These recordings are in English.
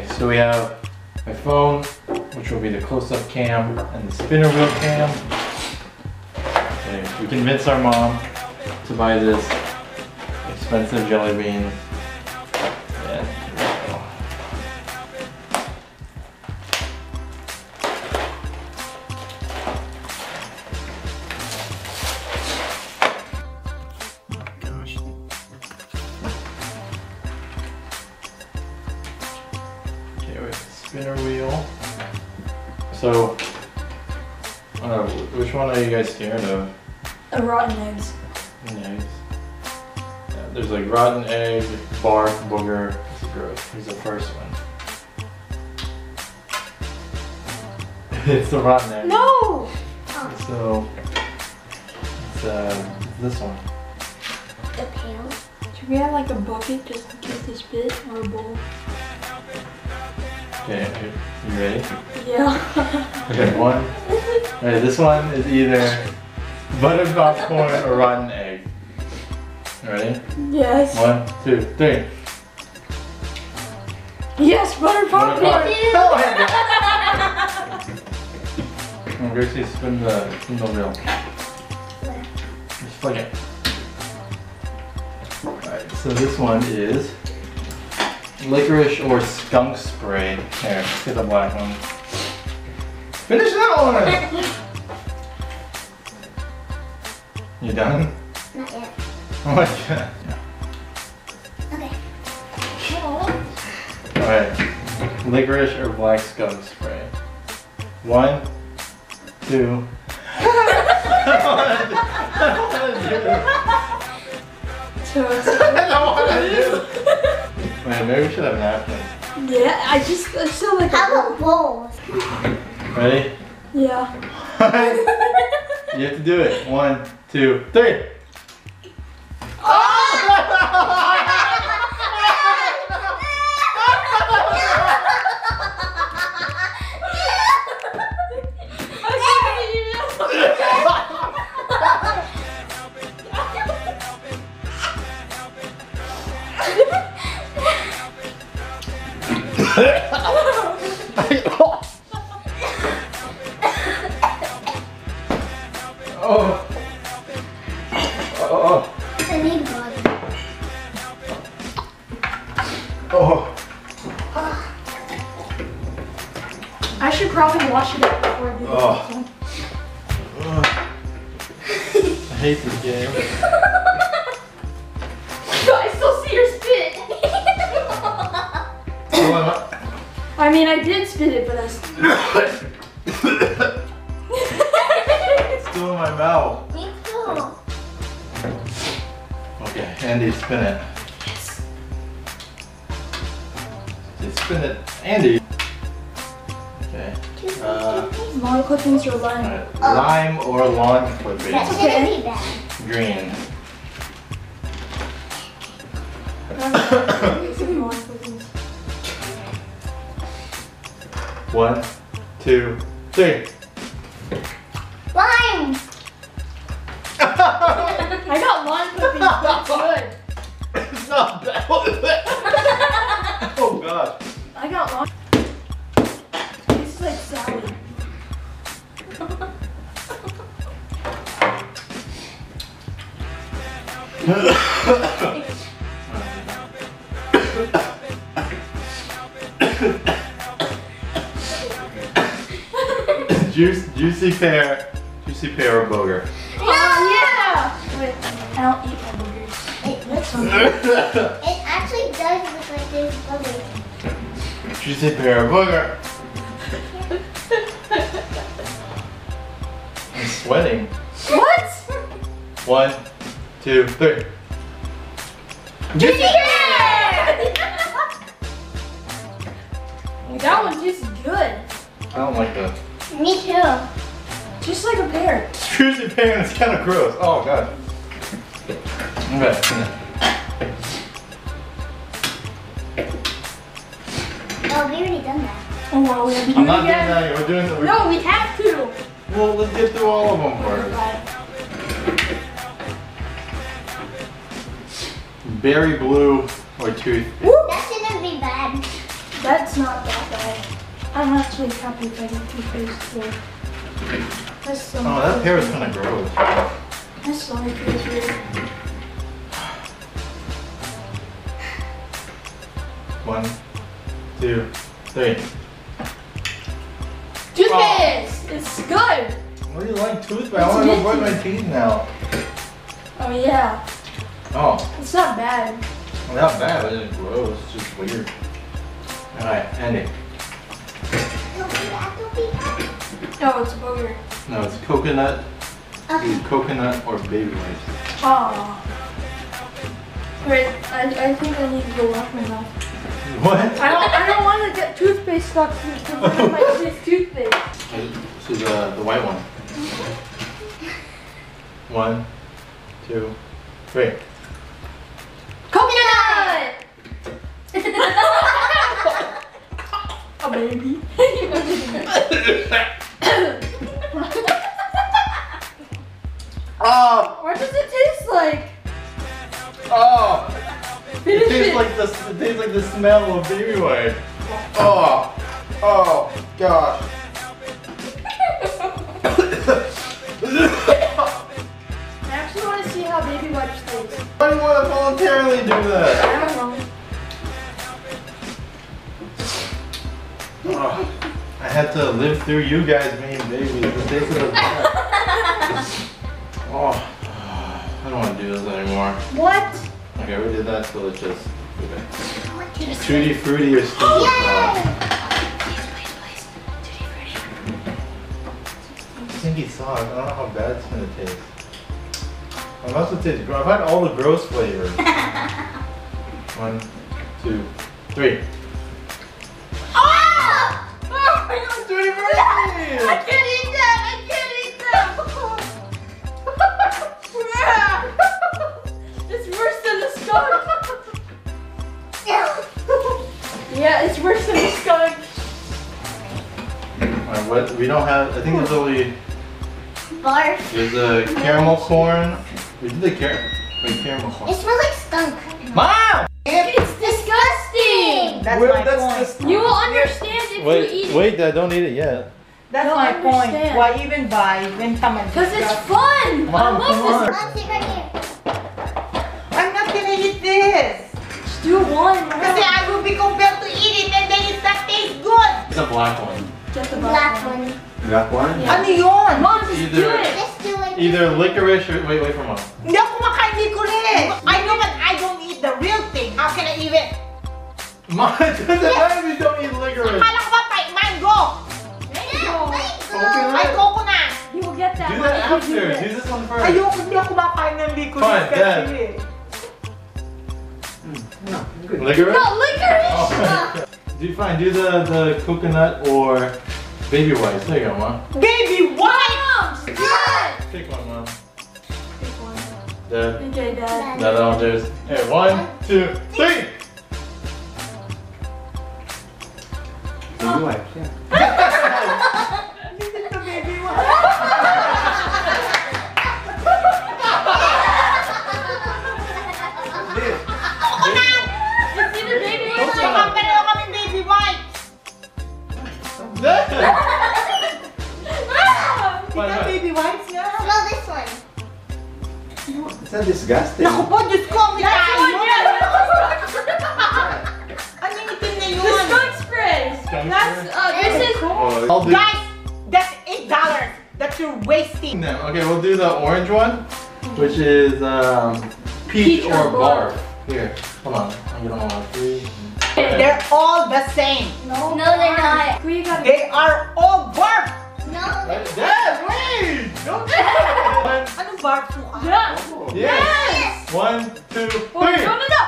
so we have my phone, which will be the close-up cam, and the spinner wheel cam. Okay, we convinced our mom to buy this expensive jelly bean. And here we go. Gosh. Okay, we have the spinner wheel. So, which one are you guys scared of? Rotten eggs. Eggs. Yeah, there's like rotten egg, bark, booger. It's gross. Here's the first one. It's the rotten egg. No! So, it's this one. The pail. Should we have like a bucket just in case they spit or a bowl? Okay, you ready? Yeah. Okay, one. Alright, this one is either buttered popcorn or rotten egg. You ready? Yes. 1, 2, 3. Yes, butter popcorn. I'm going to spin the wheel. Just flick it. Alright, so this one is licorice or skunk spray. Here, let's get the black one. Finish that one! You done? Not yet. Oh my god. Okay. Alright, licorice or black skunk spray. 1, 2. I don't want to do it. So it's I don't want to do it. Man, maybe we should have napkins. yeah, I still like How about bowls? Ready? Yeah. You have to do it. 1, 2, 3. Oh. Oh. I need water. Oh. I should probably wash it up before I do Oh. this. I hate this game. I still see your spit. I mean, I did spit it, but I It's still in my mouth. Me too. Okay, Andy, spin it. Okay, spin it. Andy. Okay. Lawn clippings or lime. Alright, lime or lawn clippings. That's gonna be bad. Green. Lawn clippings. 1, 2, 3. Lime. I got lawn clippings, that's good. It's not bad. Oh gosh. I got lawn. This is like salad. Juicy pear or booger. Oh yeah! Wait, I don't eat my boogers. That's something. It actually does look like there's bubbles. Juicy pear or booger. I'm sweating. What? 1, 2, 3. Juicy That one tastes good. I don't like that. Me too. Just like a pear. Juicy pear and it's kind of gross. Oh god. Okay. Oh, we already done that. Oh well, we have to do I'm it not doing again. that. We're doing it. No, we have to. Well, let's get through all of them first. Berry blue or toothpick. Woo! That shouldn't be bad. That That's not that bad. I'm actually happy if I get toothpaste too. That's so Oh, that pear is kind of gross. My stomach feels weird. 1, 2, 3. Toothpaste! It's good! What do you like toothpaste? I want to go brush my teeth now. Oh yeah. Oh, It's not bad. not bad, but it's gross. It's just weird. Alright, Andy. No, it's a booger. No, it's coconut. Either coconut or baby wipes. Aw. Wait, I think I need to go wash my mouth. What? I don't want to get toothpaste stuck to my toothpaste. This is the white one. 1, 2, 3. Coconut! A baby. Oh! What does it taste like? Oh! Finish It tastes like the smell of baby wipe. Oh! Oh gosh! I actually want to see how baby wipes taste. Why do you want to voluntarily do that? I don't know. Oh, I had to live through you guys being babies. The taste of the Oh, I don't want to do this anymore. What? Okay, we did that, so let's just do it. Tutti Frutti or Stinky Sauce? Stinky Sauce, I don't know how bad it's gonna taste. It must have tasted gross. I've had all the gross flavors. 1, 2, 3. Oh! Tutti Frutti! I can't eat that! I can't eat that! It's worse than the skunk! Yeah, it's worse than the skunk. Alright, what? We don't have, I think there's only, Barf. there's a caramel corn. We did the caramel corn. It smells like skunk. Mom! It's disgusting! That's Well, my that's point. just- You will understand if you eat it. Wait, Dad, don't eat it yet. That's No, my I point. understand. Why even buy when someone Because it's fun! Mom, I come love on. this. Mom, sit right here. I'm not gonna eat this. Just do one. Kasi I will be compelled to eat it and then it's not taste good. It's a black one. Get the Black one. Black one? Yeah. Ano yun? Mom, just do Either- it. Let's do it. Either licorice or, wait for Mom. Hindi ako kumakain licorice. I know but I don't eat the real thing. How can I eat it? Mom, it doesn't matter if you don't eat licorice. Akala ko ba mango? Mango. Ay, coconut. You will get that Do one that if you after. do Do this. this one first. Ayoko, hindi ako kumakain ng licorice Fine, Dad. kasi. Licorice? No, licorice! Oh, fine, do the coconut or baby wipes. There you go, Mom. Baby, why? Mom, just do it! Pick one, Mom. Pick one. Dad. Okay, Dad. Dad, I'll do this. Hey, 1, 2, 3. Baby wipes, yeah. This is the baby one. It's either baby So, wipes pareho kami baby wipes. Dad! Di ba baby wipes nga? Smell this one. It's not disgusting. Naku po, Diyos ko, may That's tayo. one, yeah. Ano yung itim na The yun? skunk spray. Skunk That's spray? this is. Oh, I'll do. Guys, that's $8 that you're wasting. No, okay, we'll do the orange one, which is peach or barf. Here, hold on. I'm gonna want 3. They're all the same. No, they're not. We got They are all barf. No. Dad, wait! Don't do it! Anong barf po ka? Yeah. Yes! 1, 2, 3. Oh, no, no, no.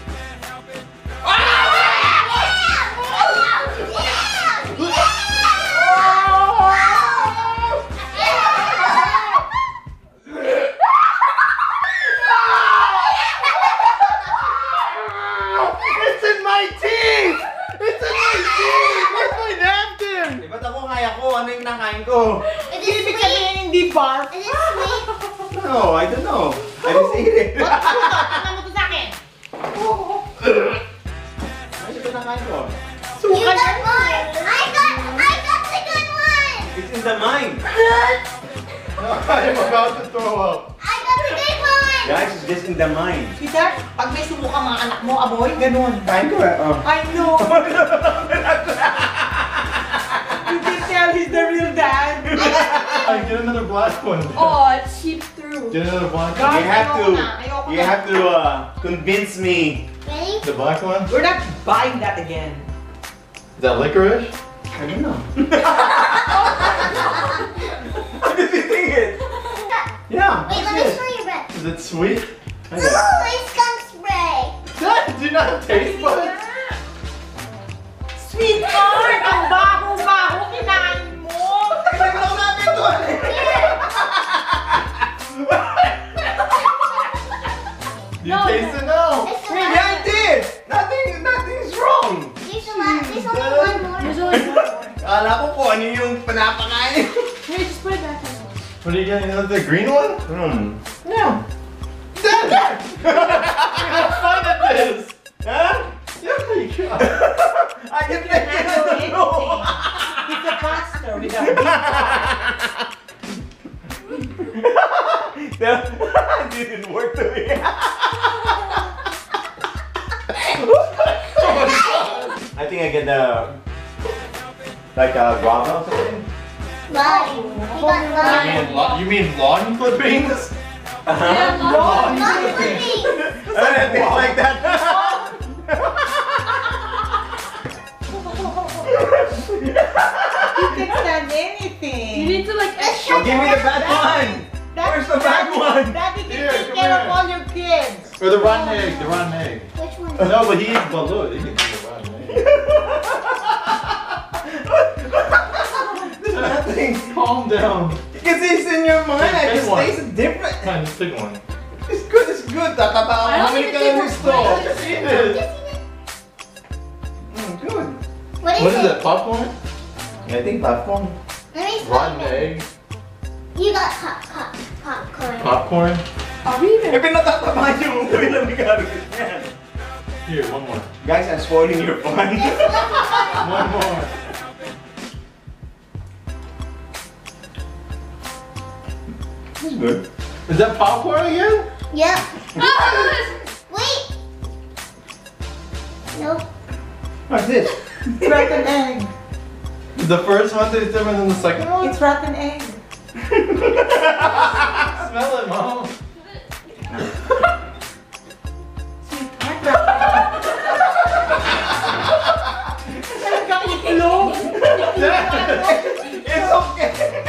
It's in my teeth! It's in my teeth! Where's my napkin? Eh, ba't ako kaya ko? Ano yung nakain ko? It is Ibig sweet. sabihin hindi barf. It is sweet. No, I don't know. I just ate it. Ano mo to sa akin? Ano yung nakain ko? You got mine. I got the good one. It's in the mind. I'm about to throw up. I got the big one. Guys, it's just in the mind. Sweetheart, pag may sumuka mga anak mo, aboy, ganun. Kain ko eh. Oh. I know. You can tell he's the real dad. Alright, get another black one. Oh, it seeped through. Get another black You one. Ayoko have na. to convince me. Ready? The black one? We're not buying that again. Is that licorice? I don't know. What did you think it? Yeah. Wait, let me smell your breath. Is it sweet? Ooh, it's skunk spray. That, do you not have taste buds? Sweetheart, ang baho-baho, kinain mo. Naglaw natin to. You taste it now. There's the Yeah, I did. Nothing's wrong. There's only one more. There's only one more. Kala ko po ano yung panapakain. Here, just put it back in. What are you getting? The green one? Yeah. Dad! Have fun at this! Huh? Yeah, you go. I can make it. Handle anything. He's a pastor with a big That didn't work to me. I think I get like a guava or something. Lime. You got lime. You mean lawn clippings? Yeah, Lawn Not clippings. clippings. I didn't think like that. He can stand You anything. need to like Let's Oh, give me the bad one. Where's the bad one? Daddy can Here, take come care of here. all your kids. Or the rotten egg, the rotten egg. Which one? No, but he eats balut. He can eat the rotten egg. There's nothing. Calm down. Because it's in your mind. I Pick just one. taste it different. Come on, just pick one. It's good. It's good. Tatatawa I don't kami even ka think ng we're gusto. playing. Just eat it. Good. What What is is it? it? Popcorn? I think popcorn. Let me Rotten smell it. egg? You got popcorn. Popcorn? Are we Eh, even? pinatatamaan yung uwi lang ni Gary. Yan. Here, one more. Guys, I'm spoiling your fun. This one. One more. This is good. Is that popcorn again? Yep. Ah! Wait. Nope. What's this? It's rotten egg. Is the first one taste different than the second one? It's rotten egg. Smell it, Mom. Talagang itlog. It's okay.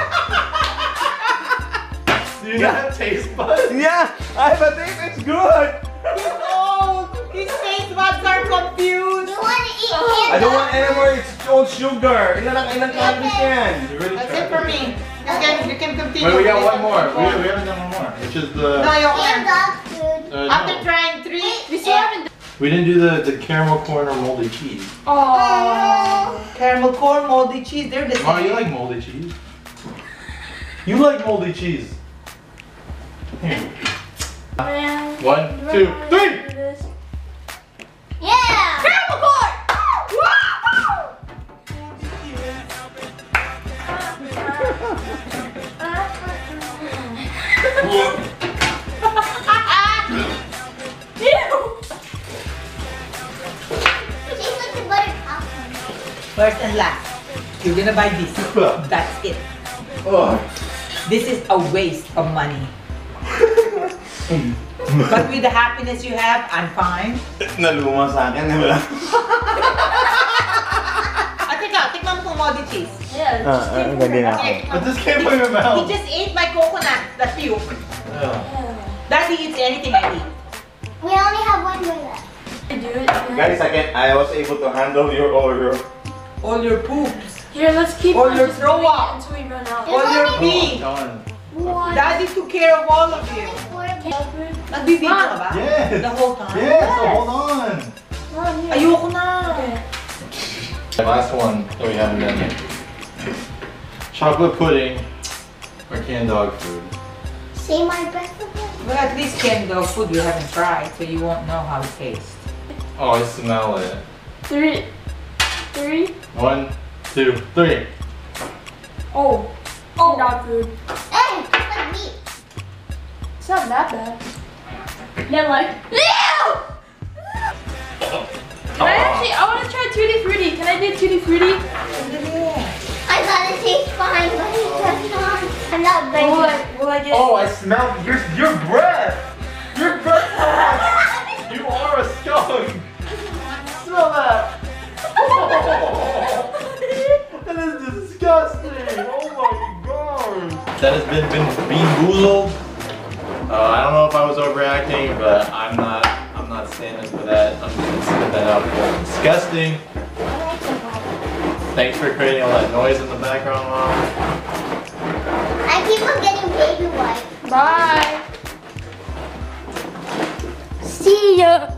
Do you not have taste buds? Yeah, I think it's good. He's old. His taste buds are confused. You want to eat I don't want anymore. It's all sugar. Ilang calories yan? You already That's tried it for me. You can continue. Wait, we got with one more. it. We haven't done one more, which is No, the. ayoko canned na. dog food? After No. trying 3, We still haven't. We didn't do the caramel corn or moldy cheese. Oh. caramel corn, moldy cheese, they're the same. Mom, you like moldy cheese? You like moldy cheese. Here. Man. 1, 2, 3. Yeah. Caramel corn! Tastes like the buttered popcorn. First and last, you're gonna buy this. That's it. Oh. This is a waste of money. But with the happiness you have, I'm fine. Naluma sa akin. Wala. At teka, tikman mo itong moldy cheese. Yeah, just keep ang ganda na ako. Okay, It just came from your he mouth. just ate my coconut, the puke. Yeah. Daddy eats anything I eat. We only have one more left. do it. Guys, I was able to handle your order. All your poops. Here, let's keep Or on your just throw doing it up. until we run out. All your Oh, pee. done. What? Daddy took care of all of you. Nagbibideo ka ba? Yes. The whole time? Yes, so hold on. Ayoko na. Last one that we haven't done yet. Chocolate pudding or canned dog food. Say my breath again. Well, at least canned dog food we haven't tried, so you won't know how it tastes. Oh, I smell it. 3, 3. 1, 2, 3. Oh. Oh. Dog food. Hey, like me. It's not that bad. Then like, ew! Can I actually, I want to try Tutti Frutti. Can I do Tutti Frutti? I thought it tastes fine, but it does not. I'm not ready. Will I get? Oh, I smell your breath. Your breath. You are a skunk. Smell that. That is disgusting. Oh my god. That has been Bean Boozled. I don't know if I was overreacting, but I'm not standing for that. I'm just gonna spit that out. It's disgusting. Thanks for creating all that noise in the background, Mom. I keep on getting baby wipes. Bye. See ya.